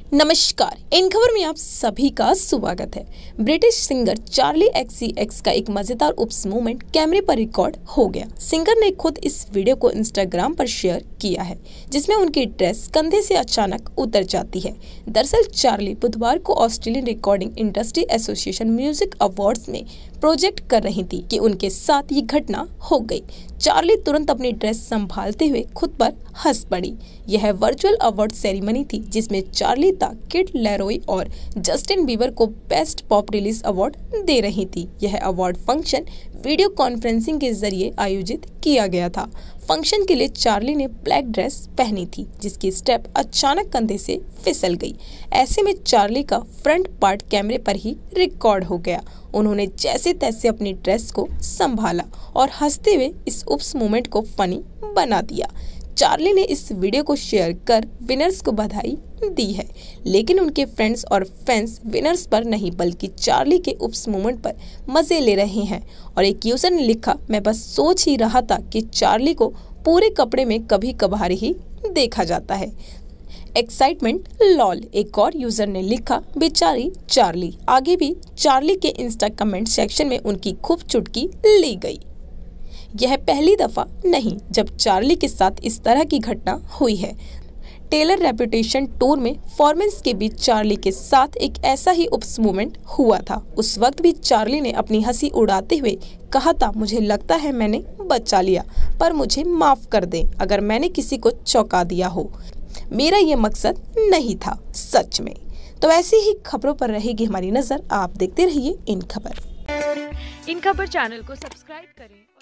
नमस्कार, इन खबर में आप सभी का स्वागत है। ब्रिटिश सिंगर चार्ली XCX का एक मजेदार उप्स मोमेंट कैमरे पर रिकॉर्ड हो गया। सिंगर ने खुद इस वीडियो को इंस्टाग्राम पर शेयर किया है, जिसमें उनकी ड्रेस कंधे से अचानक उतर जाती है। दरअसल चार्ली बुधवार को Australian recording industry association music awards में प्रोजेक्ट कर रही थी कि उनके साथ ये घटना हो गई। चार्ली तुरंत अपनी ड्रेस संभालते हुए खुद पर हंस पड़ी। यह वर्चुअल अवार्ड सेरेमनी थी, जिसमें चार्ली द किड लेरोय और जस्टिन बीबर को बेस्ट पॉप रिलीज अवार्ड दे रही थी। यह अवार्ड फंक्शन वीडियो कॉन्फ्रेंसिंग के जरिए आयोजित किया गया था। फंक्शन के लिए चार्ली ने ब्लैक ड्रेस पहनी थी, जिसकी स्टेप अचानक कंधे से फिसल गई। ऐसे में चार्ली का फ्रंट पार्ट कैमरे पर ही रिकॉर्ड हो गया। उन्होंने जैसे तैसे अपनी ड्रेस को संभाला और हंसते हुए इस उप्स मोमेंट को फनी बना दिया। चार्ली ने इस वीडियो को शेयर कर विनर्स को बधाई दी है, लेकिन उनके फ्रेंड्स और फैंस विनर्स पर नहीं बल्कि चार्ली के उप्स मोमेंट पर मजे ले रहे हैं। और एक यूजर ने लिखा, मैं बस सोच ही रहा था कि चार्ली को पूरे कपड़े में कभी कभार ही देखा जाता है। Excitement lol. एक और यूजर ने लिखा, बेचारी चार्ली। आगे भी चार्ली के इंस्टा कमेंट सेक्शन में उनकी खूब चुटकी ली गई। यह पहली दफा नहीं जब चार्ली के साथ इस तरह की घटना हुई है। टेलर रेपुटेशन टूर में परफॉर्मेंस के बीच चार्ली के साथ एक ऐसा ही उप्स मोमेंट हुआ था। उस वक्त भी चार्ली ने अपनी हंसी उड़ाते हुए कहा था, मुझे लगता है मैंने बचा लिया, पर मुझे माफ कर दें अगर मैंने किसी को चौंका दिया हो। मेरा ये मकसद नहीं था सच में। तो ऐसी ही खबरों पर रहेगी हमारी नजर। आप देखते रहिए इन खबर। इन खबर चैनल को सब्सक्राइब करें।